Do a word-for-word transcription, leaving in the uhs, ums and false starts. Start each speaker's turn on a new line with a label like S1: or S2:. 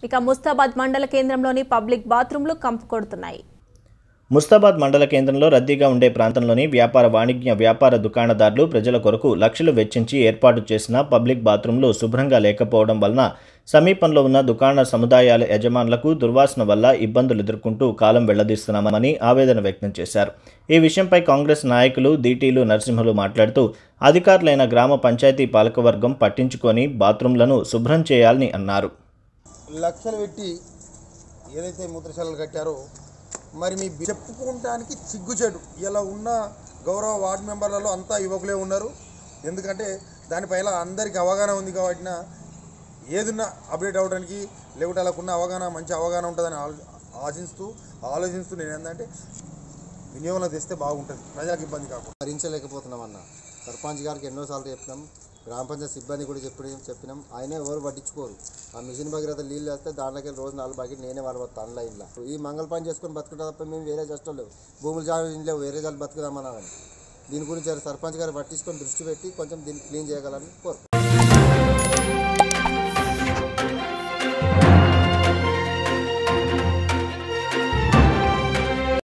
S1: ఇక ముస్తాబాద్ మండల కేంద్రంలోని పబ్లిక్ బాత్రూంలు కంపు కొడుతున్నాయి.
S2: ముస్తాబాద్ మండల కేంద్రంలో రద్దీగా ఉండే ప్రాంతంలోని వ్యాపార వాణిజ్య వ్యాపార దుకాణదారులు ప్రజల కొరకు లక్షలు వెచ్చించి ఏర్పాటు చేసిన పబ్లిక్ బాత్రూంలు శుభ్రంగా లేకపోవడం వలన సమీపంలో ఉన్న దుకాణ సముదాయాల యజమానులకు దుర్వాసన వల్ల ఇబ్బందులు ఎదుర్కొంటూ కాలం వెళ్లదీస్తున్నామని ఆవేదన వ్యక్తం చేశారు. ఈ విషయంపై కాంగ్రెస్ నాయకులు దీటీలు నరసింహులు మాట్లాడుతూ అధికారులైన గ్రామ పంచాయతీ పాలకవర్గం పట్టించుకొని బాత్రూంలను శుభ్రం చేయాలని అన్నారు.
S3: లక్షలు పెట్టి ఏదైతే మూత్రశాలలు కట్టారో మరి మీ చెప్పుకోవడానికి సిగ్గుచేటు ఇలా ఉన్న గౌరవ వార్డు మెంబర్లలో అంతా యువకులే ఉన్నారు. ఎందుకంటే దానిపైన అందరికీ అవగాహన ఉంది కాబట్టి ఏదున్నా అప్డేట్ అవ్వడానికి లేకుంటే అలాకున్న అవగాహన మంచి అవగాహన ఉంటుందని ఆశిస్తూ ఆలోచిస్తూ నేను ఏంటంటే వినియోగంలో తెస్తే బాగుంటుంది, ప్రజలకు ఇబ్బంది కాకుండా.
S4: భరించలేకపోతున్నామన్న సర్పంచ్ గారికి ఎన్నోసార్లు చెప్పినాం, గ్రామ పంచాయతీ సిబ్బంది కూడా చెప్పి చెప్పినాం ఆయనే ఎవరు పట్టించుకోరు. ఆ మిషన్ భగీరథ నీళ్ళు వేస్తే దాంట్లోకి రోజు నాలుగు బకెట్ నేనే వాడబోతా ఆన్లైన్లో. ఈ మంగళ పని చేసుకొని బతుకుంటా తప్ప మేము వేరే చేష్టం లేవు, భూములు జాగ్రత్త లేవు, వేరే జాలు బతుకుదామన్నామని. దీని గురించి సర్పంచ్ గారు పట్టించుకొని దృష్టి పెట్టి కొంచెం దీన్ని క్లీన్ చేయగలని కోరుకుంటున్నాం.